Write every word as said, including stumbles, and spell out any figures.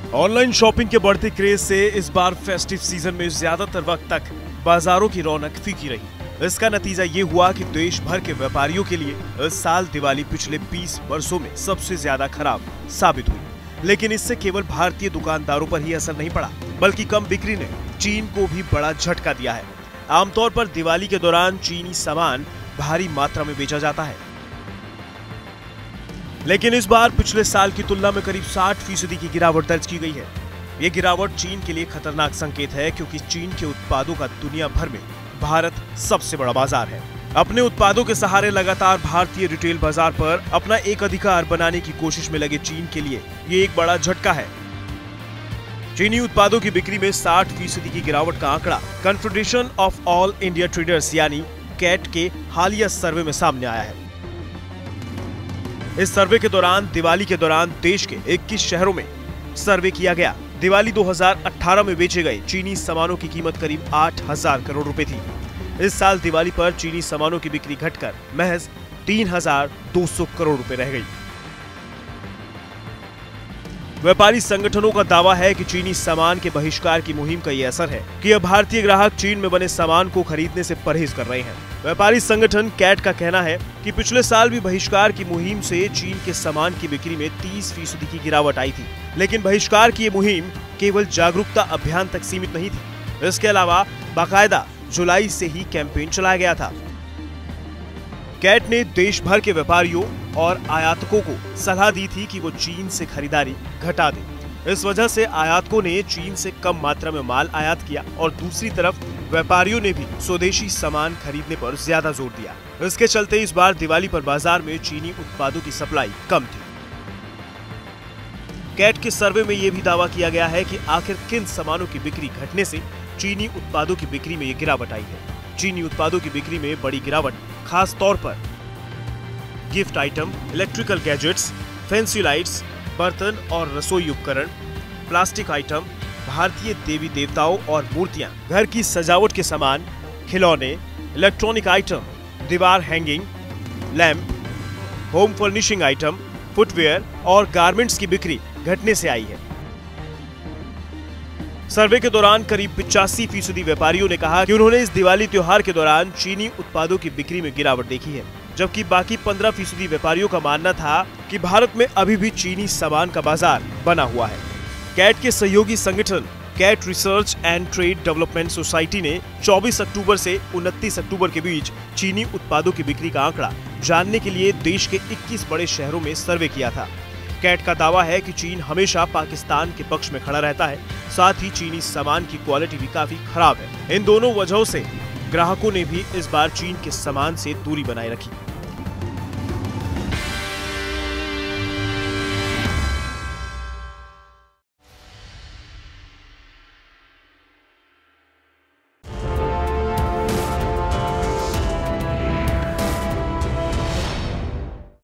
Online shopping के बढ़ते craze से इस बार फेस्टिव सीजन में ज्यादातर वक्त तक बाजारों की रौनक फीकी रही। इसका नतीजा ये हुआ कि देश भर के व्यापारियों के लिए इस साल दिवाली पिछले बीस वर्षों में सबसे ज्यादा खराब साबित हुई। लेकिन इससे केवल भारतीय दुकानदारों पर ही असर नहीं पड़ा, बल्कि कम बिक्री ने चीन को भी बड़ा झटका दिया है। आमतौर पर दिवाली के दौरान चीनी सामान भारी मात्रा में बेचा जाता है, लेकिन इस बार पिछले साल की तुलना में करीब साठ फीसदी की गिरावट दर्ज की गई है। ये गिरावट चीन के लिए खतरनाक संकेत है, क्योंकि चीन के उत्पादों का दुनिया भर में भारत सबसे बड़ा बाजार है। अपने उत्पादों के सहारे लगातार भारतीय रिटेल बाजार पर अपना एक अधिकार बनाने की कोशिश में लगे चीन के लिए ये एक बड़ा झटका है। चीनी उत्पादों की बिक्री में साठ फीसदी की गिरावट का आंकड़ा confederation of all India traders यानी कैट के हालिया सर्वे में सामने आया है। इस सर्वे के दौरान दिवाली के दौरान देश के इक्कीस शहरों में सर्वे किया गया। दिवाली दो हज़ार अठारह में बेचे गए चीनी सामानों की कीमत करीब आठ हज़ार करोड़ रुपए थी। इस साल दिवाली पर चीनी सामानों की बिक्री घटकर महज तीन हज़ार दो सौ करोड़ रुपए रह गई। व्यापारी संगठनों का दावा है कि चीनी सामान के बहिष्कार की मुहिम का यह असर है कि अब भारतीय ग्राहक चीन में बने सामान को खरीदने से परहेज कर रहे हैं। व्यापारी संगठन कैट का कहना है कि पिछले साल भी बहिष्कार की मुहिम से चीन के सामान की बिक्री में तीस फीसदी की गिरावट आई थी, लेकिन बहिष्कार की ये मुहिम केवल जागरूकता अभियान तक सीमित नहीं थी। इसके अलावा बाकायदा जुलाई से ही कैंपेन चलाया गया था। कैट ने देश भर के व्यापारियों और आयातकों को सलाह दी थी कि वो चीन से खरीदारी घटा दें। इस वजह से आयातकों ने चीन से कम मात्रा में माल आयात किया और दूसरी तरफ व्यापारियों ने भी स्वदेशी सामान खरीदने पर ज्यादा जोर दिया। इसके चलते इस बार दिवाली पर बाजार में चीनी उत्पादों की सप्लाई कम थी। कैट के सर्वे में यह भी दावा किया गया है कि आखिर किन सामानों की बिक्री घटने से चीनी उत्पादों की बिक्री में ये गिरावट आई है। चीनी उत्पादों की बिक्री में बड़ी गिरावट खास तौर पर gift item, electrical gadgets, fancy lights, बर्तन और रसोई उपकरण, प्लास्टिक आइटम, भारतीय देवी देवताओं और मूर्तियां, घर की सजावट के सामान, खिलौने, इलेक्ट्रॉनिक आइटम, दीवार hanging, lamp, home furnishing item, footwear और गारमेंट्स की बिक्री घटने से आई है। सर्वे के दौरान करीब पिचासी फीसदी व्यापारियों ने कहा कि उन्होंने इस दिवाली त्योहार के दौरान चीनी उत्पादों की बिक्री में गिरावट देखी है, जबकि बाकी पंद्रह फीसदी व्यापारियों का मानना था कि भारत में अभी भी चीनी सामान का बाजार बना हुआ है। कैट के सहयोगी संगठन CAIT research and trade development society ने चौबीस अक्टूबर से उनतीस अक्टूबर के बीच चीनी उत्पादों की बिक्री का आंकड़ा जानने के लिए देश के इक्कीस बड़े शहरों में सर्वे किया था। कैट का दावा है कि चीन हमेशा पाकिस्तान के पक्ष में खड़ा रहता है, साथ ही चीनी सामान की क्वालिटी भी काफी खराब है। इन दोनों वजहों से ग्राहकों ने भी इस बार चीन के सामान से दूरी बनाए रखी।